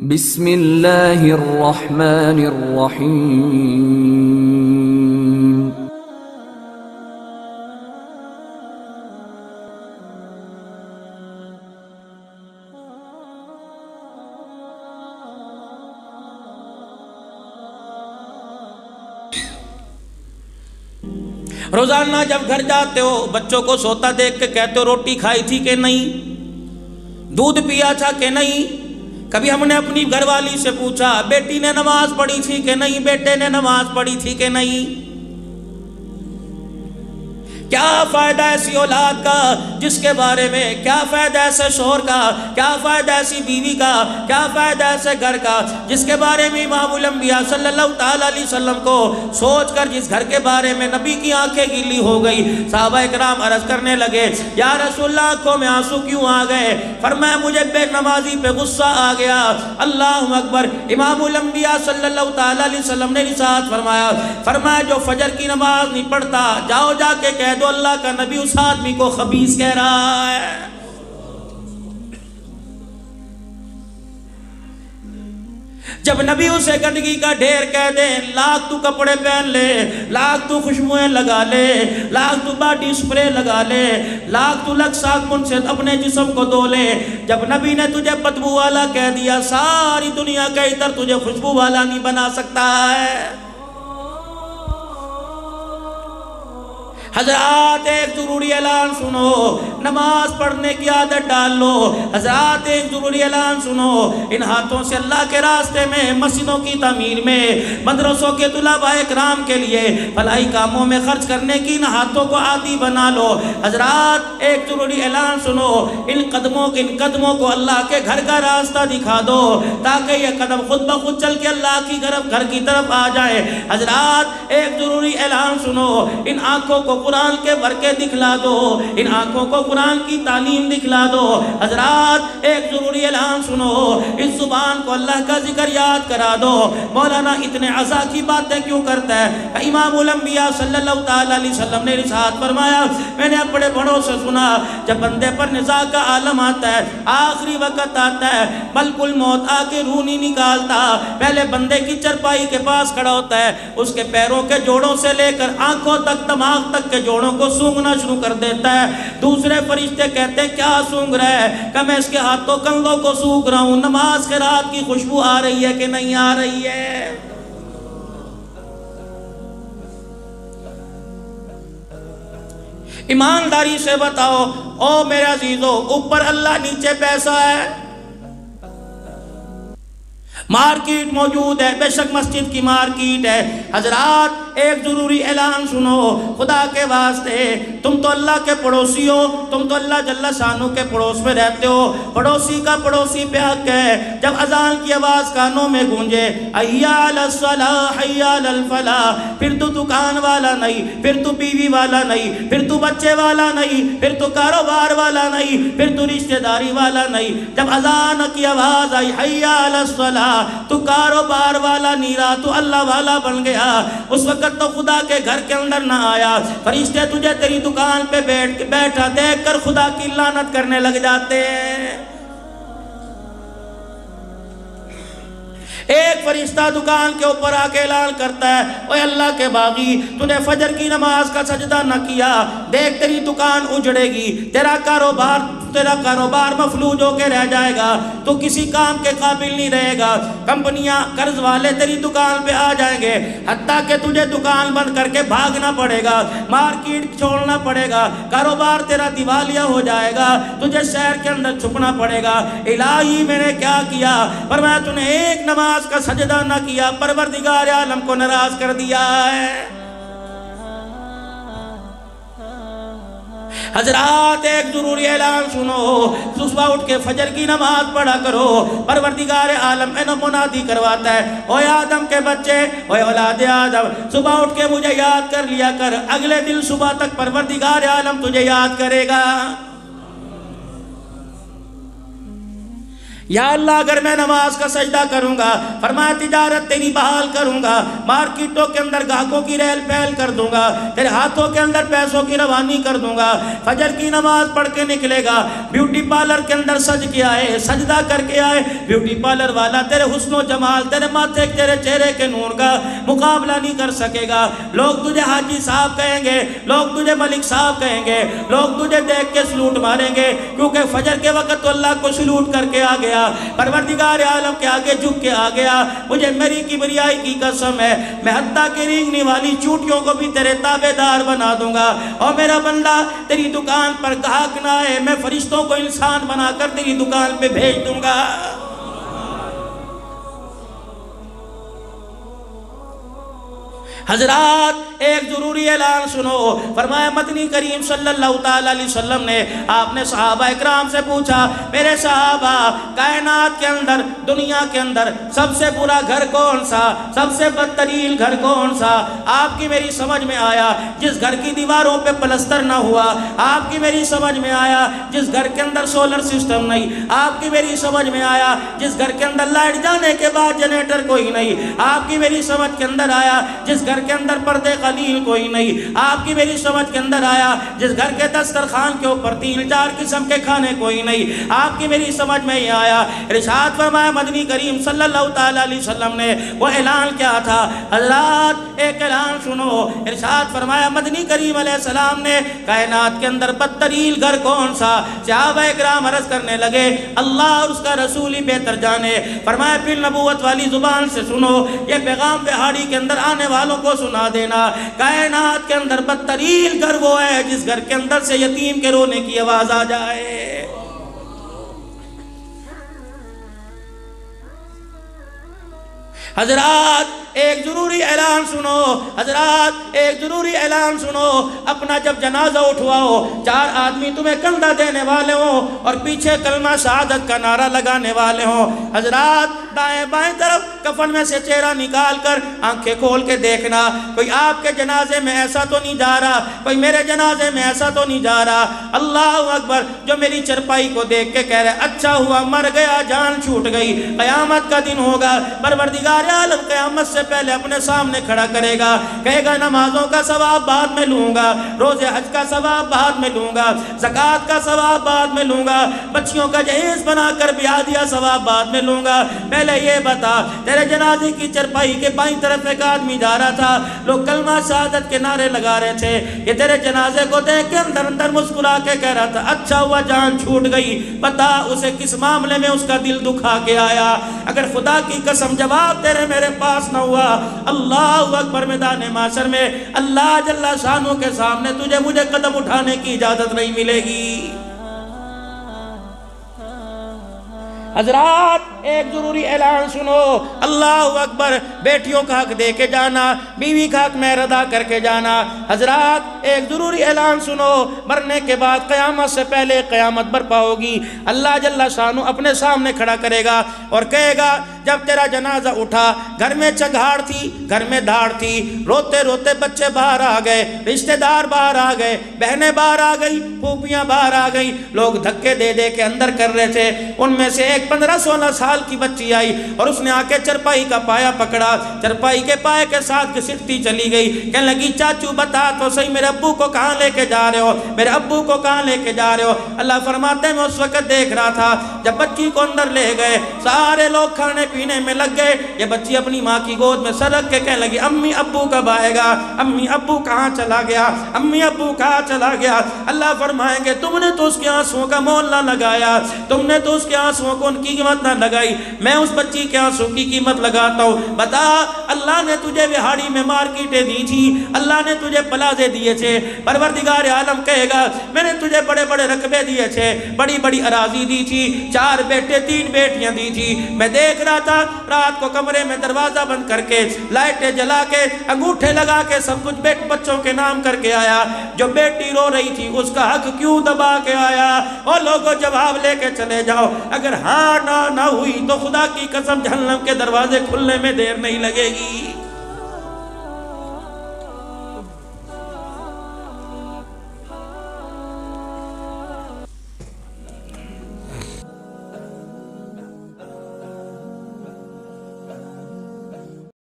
بسم اللہ الرحمن الرحیم۔ روزانہ جب گھر جاتے ہو بچوں کو سوتا دیکھ کے کہتے ہو روٹی کھائی تھی کہ نہیں، دودھ پیا تھا کہ نہیں۔ کبھی ہم نے اپنی گھر والی سے پوچھا بیٹی نے نماز پڑھی تھی کہ نہیں، بیٹے نے نماز پڑھی تھی کہ نہیں۔ کیا فائدہ ایسی اولاد کا جس کے بارے میں، کیا فائدہ ایسے شوہر کا، کیا فائدہ ایسی بیوی کا، کیا فائدہ ایسے گھر کا جس کے بارے میں امام الانبیاء صلی اللہ تعالیٰ علیہ وسلم کو سوچ کر جس گھر کے بارے میں نبی کی آنکھیں گیلی ہو گئی۔ صحابہ کرام عرض کرنے لگے یا رسول اللہ آنکھوں میں آنسو کیوں آ گئے؟ فرمایا مجھے بے نمازی پہ غصہ آ گیا۔ اللہ اکبر۔ امام الانبیاء صلی اللہ تعالیٰ علیہ وسلم نے ارشاد فرمایا جو فجر کی نماز نہیں پڑھتا جاؤ جا کے کہہ دو اللہ کا نبی اس آدمی کو خبیث کہہ رہا ہے۔ جب نبی اسے گندگی کا ڈھیر کہہ دے، لاکھ تو کپڑے پہن لے، لاکھ تو خوشبوئیں لگا لے، لاکھ تو باڈی سپرے لگا لے، لاکھ تو لگ صابن سے اپنے جسم کو دھو لے، جب نبی نے تجھے بدبو والا کہہ دیا ساری دنیا کا ادھر تجھے خوشبو والا نہیں بنا سکتا ہے۔ حضرات ایک ضروری اعلان سنو، نماز پڑھنے کی عادت ڈال لو۔ حضرات ایک ضروری اعلان سنو، ان ہاتھوں سے اللہ کے راستے میں، مسجدوں کی تعمیر میں، مدرسوں کے طلباء اکرام کے لیے فلاحی کاموں میں خرچ کرنے کی ان ہاتھوں کو عادی بنا لو۔ حضرات ایک ضروری اعلان سنو، ان قدموں کو اللہ کے گھر کا راستہ دکھا دو تاکہ یہ قدم خود بخود چل کے اللہ کی گھر کی طرف آ جائے۔ حضرات ایک ضروری اعلان سنو، ان آنکھوں کو قرآن کے برکے دکھلا دو، ان آنکھوں کو قرآن کی تعلیم دکھلا دو۔ حضرات ایک ضروری اعلان سنو، اس زبان کو اللہ کا ذکر یاد کرا دو۔ مولانا اتنے عزا کی باتیں کیوں کرتا ہے؟ امام الانبیاء صلی اللہ تعالیٰ علیہ وسلم نے ارشاد فرمایا میں نے بڑے بڑوں سے سنا جب بندے پر نزاع کا عالم آتا ہے، آخری وقت آتا ہے، ملک الموت آ کے روح نہیں نکالتا، پہلے بندے کی چرپائی کے پاس کھڑا ہوتا ہے، اس کے پیروں کے جوڑوں سے لے کر آنکھوں تک، دماغ تک کے جوڑوں کو سونگنا شروع کر دیتا ہے۔ دوسرے فرشتے کہتے ہیں کیا سونگ رہا ہے؟ کہ میں اس کے ہاتھوں کندھوں کو سونگ رہا ہوں، نماز کے رات کی خوشبو آ رہی ہے کہ نہیں آ رہی ہے؟ ایمانداری سے بتاؤ او میرے عزیزو، اوپر اللہ نیچے پیسہ ہے، مارکیٹ موجود ہے، بے شک مسجد کی مارکیٹ ہے۔ حضرات ایک ضروری اعلان سنو، خدا کے واسطے تم تو اللہ کے پڑوسی ہو، تم تو اللہ جل شانہ کے پڑوس میں رہتے ہو، پڑوسی کا پڑوسی پہ حق ہے۔ جب اذان کی آواز کانوں میں گونجے حی علی الصلاۃ حی علی الفلاح، پھر تو دکان والا نہیں، پھر تو بیوی والا نہیں، پھر تو بچے والا نہیں، پھر تو کاروبار والا نہیں، پھر تو رشتہ داری والا نہیں، جب اذان کی آواز آئی حی علی الصلاۃ تو کاروبار والا نہیں رہا، تو اللہ والا بن گیا۔ اس وقت تو خدا کے گھر کے اندر نہ آیا، فرشتے تجھے تیری دکان پہ بیٹھا دیکھ کر خدا کی لعنت کرنے لگ جاتے ہیں۔ ایک فرشتہ دکان کے اوپر آ کے اعلان کرتا ہے اوے اللہ کے باغی، تو نے فجر کی نماز کا سجدہ نہ کیا، دیکھ تیری دکان اجڑے گی، تیرا کاروبار مفلوج ہو کے رہ جائے گا، تو کسی کام کے قابل نہیں رہے گا، کمپنیاں قرض والے تیری دکان پہ آ جائیں گے، حتیٰ کہ تجھے دکان بند کر کے بھاگنا پڑے گا، مارکیٹ چھوڑنا پڑے گا، کاروبار تیرا دیوالیہ ہو جائے گا، تجھے شہر کے اندر چھپنا پڑے گا۔ الہی میں نے کیا کیا؟ فرمایا تو نے ایک نماز کا سجدہ نہ کیا، پروردگار عالم کو ناراض کر دیا ہے۔ حضرات ایک ضروری اعلان سنو، صبح اٹھ کے فجر کی نماز پڑھا کرو، پروردگار عالم منادی کرواتا ہے اوے آدم کے بچے، اوے اولاد آدم، صبح اٹھ کے مجھے یاد کر لیا کر، اگلے دن صبح تک پروردگار عالم تجھے یاد کرے گا۔ یا اللہ اگر میں نماز کا سجدہ کروں گا، فرمایا تجارت تیری بحال کروں گا، مارکیٹوں کے اندر گاہکوں کی ریل پھیل کر دوں گا، تیرے ہاتھوں کے اندر پیسوں کی روانی کر دوں گا، فجر کی نماز پڑھ کے نکلے گا، بیوٹی پارلر کے اندر سج کے آئے، سجدہ کر کے آئے، بیوٹی پارلر والا تیرے حسن و جمال، تیرے ماتھے تیرے چہرے کے نور کا مقابلہ نہیں کر سکے گا، لوگ تجھے حاجی صاحب کہیں گے، لوگ تجھے ملک صاحب کہیں گے، لوگ تجھے دیکھ کے سلوٹ ماریں گے، کیونکہ فجر کے وقت تو اللہ کو سلوٹ کر کے آ گیا، پروردگار عالم کے آگے جھک کے آ گیا، مجھے میری کبریائی کی قسم ہے، میں حتیٰ کہ رینگنے والی چوٹیوں کو بھی تیرے تابعدار بنا دوں گا، اور میرا بندہ تیری دکان پر گاہک نہ آئے، میں فرشتوں کو انسان بنا کر تیری دکان پہ بھیج دوں گا۔ حضرات ایک ضروری اعلان سنو، فرمایا مدنی کریم صلی اللہ تعالیٰ علیہ وسلم نے، آپ نے صحابہ اکرام سے پوچھا، میرے صحابہ کائنات کے اندر، دنیا کے اندر سب سے برا گھر کون سا، سب سے بدترین گھر کون سا؟ آپ کی میری سمجھ میں آیا جس گھر کی دیواروں پہ پلستر نہ ہوا، آپ کی میری سمجھ میں آیا جس گھر کے اندر سولر سسٹم نہیں، آپ کی میری سمجھ میں آیا جس گھر کے اندر لائٹ جانے کے بعد جنریٹر کوئی نہیں، آپ کی میری سمجھ کے اندر آیا جس گھر کے اندر پردے قلیل کوئی نہیں، آپ کی میری سمجھ کے اندر آیا جس گھر کے دسترخوان کے اوپر 3-4 قسم کے کھانے کوئی نہیں، آپ کی میری سمجھ میں یہ آیا۔ ارشاد فرمایا مدنی کریم صلی اللہ تعالیٰ علیہ وسلم نے، وہ اعلان کیا تھا؟ حضرات ایک اعلان سنو، ارشاد فرمایا مدنی کریم علیہ السلام نے، کائنات کے اندر بدترین گھر کون سا؟ صحابہ اکرام عرض کرنے لگے اللہ اور اس کا رسول ہی بہتر جانے۔ فرمایا پھر نبوت والی زبان سے سنو، یہ پیغام پہاڑی کے اندر آنے والوں کو سنا دینا، کائنات کے اندر بدترین گھر وہ ہے جس گھر کے اندر سے یتیم کے رونے کی آواز آ جائے۔ حضرات ایک ضروری اعلان سنو، حضرات ایک ضروری اعلان سنو، اپنا جب جنازہ اٹھواؤ، 4 آدمی تمہیں کندھا دینے والے ہوں اور پیچھے کلمہ شہادت کا نعرہ لگانے والے ہوں، حضرات دائیں بائیں طرف کفن میں سے چہرہ نکال کر آنکھیں کھول کے دیکھنا، کوئی آپ کے جنازے میں ایسا تو نہیں جا رہا، کوئی میرے جنازے میں ایسا تو نہیں جا رہا۔ اللہ اکبر، جو میری چرپائی کو دیکھ کے کہہ رہے اچھا ہوا مر گیا، جان چھوٹ گئی، قیامت کا دن ہوگا، پروردگار عالم قیامت سے پہلے اپنے سامنے کھڑا کرے گا، کہے گا نمازوں کا ثواب بعد میں لوں گا، روزے حج کا ثواب بعد میں لوں گا، زکوٰۃ کا ثواب بعد میں لوں گا، بچیوں کا جہیز بنا کر بیاہ دیا ثواب بعد میں لوں گا۔ پہلے یہ بتا، تیرے جنازے کی چرپائی کے بائیں طرف ایک آدمی جا رہا تھا، لوگ کلمہ شہادت کے نعرے لگا رہے تھے، یہ تیرے جنازے کو دیکھ کے اندر اندر مسکرا کے کہہ رہا تھا اچھا ہوا جان چھوٹ گئی، بتا اسے کس معاملے میں اس کا دل دکھا کے آیا۔ اگر خدا کی قسم جواب تیرے میرے پاس نہ ہوا، اللہ اکبر، میدان محشر میں اللہ جل شانہ کے سامنے تجھے مجھے قدم اٹھانے کی اجازت نہیں ملے گی۔ حضرات ایک ضروری اعلان سنو، اللہ اکبر، بیٹیوں کا حق دے کے جانا، بیوی کا حق مہر ادا کر کے جانا۔ حضرات ایک ضروری اعلان سنو، مرنے کے بعد قیامت سے پہلے قیامت برپا ہوگی، اللہ جل شانہ اپنے سامنے کھڑا کرے گا اور کہے گا جب تیرا جنازہ اٹھا، گھر میں چگھاڑ تھی، گھر میں دھاڑ تھی، روتے روتے بچے باہر آ گئے، رشتہ دار باہر آ گئے، بہنیں باہر آ گئی، پھوپھیاں باہر آ گئی، لوگ دھکے دے دے کے اندر کر رہے تھے، ان میں سے ایک 15-16 سال کی بچی آئی اور اس نے آ کے چرپائی کا پایا پکڑا، چرپائی کے پائے کے ساتھ گھسٹتی چلی گئی، کہنے لگی چاچو بتا تو صحیح میرے ابو کو کہاں لے کے جا رہے ہو، میرے ابو کو کہاں لے کے جا رہے ہو؟ اللہ فرماتے ہیں میں اس وقت دیکھ رہا تھا جب بچی کو اندر لے گئے، سارے لوگ کھانے پینے میں لگ گئے، یہ بچی اپنی ماں کی گود میں سر رکھ کے کہنے لگی امی ابو کب آئے گا، امی ابو کہاں چلا گیا، امی ابو کہاں چلا گیا؟ اللہ فرمائیں گے تم نے تو اس کے آنسوؤں کا مول نہ لگایا، تم نے تو اس کے آنسوؤں کو ان کی قیمت نہ لگائی، میں اس بچی کے آنسو کی قیمت لگاتا ہوں۔ بتا اللہ نے تجھے وہاڑی میں مارکیٹیں دی تھی، اللہ نے تجھے پلازے دیے تھے، پروردگار عالم کہے گا میں نے تجھے بڑے بڑے رقبے دیے تھے، بڑی بڑی اراضی دی تھی، 4 بیٹے 3 بیٹیاں دی تھی، میں دیکھ رہا تھا رات کو کمرے میں دروازہ بند کر کے لائٹیں جلا کے انگوٹھے لگا کے سب کچھ بچوں کے نام کر کے آیا، جو بیٹی رو رہی تھی اس کا حق کیوں دبا کے آیا؟ اور لوگوں جواب لے کے چلے جاؤ، اگر ہاں نہ ہوئی تو خدا کی قسم جہنم کے دروازے کھلنے میں دیر نہیں لگے گی۔